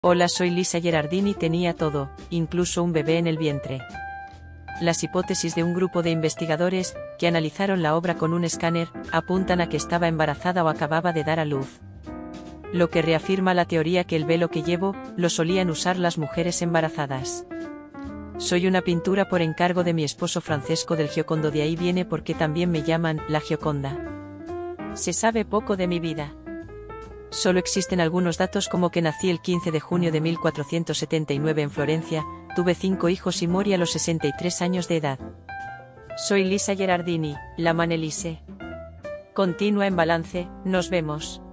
Hola, soy Lisa Gherardini. Tenía todo, incluso un bebé en el vientre. Las hipótesis de un grupo de investigadores, que analizaron la obra con un escáner, apuntan a que estaba embarazada o acababa de dar a luz. Lo que reafirma la teoría que el velo que llevo, lo solían usar las mujeres embarazadas. Soy una pintura por encargo de mi esposo Francesco del Giocondo, de ahí viene porque también me llaman La Gioconda. Se sabe poco de mi vida. Solo existen algunos datos, como que nací el 15 de junio de 1479 en Florencia, tuve 5 hijos y morí a los 63 años de edad. Soy Lisa Gherardini, la Manelise. Continúa en balance, nos vemos.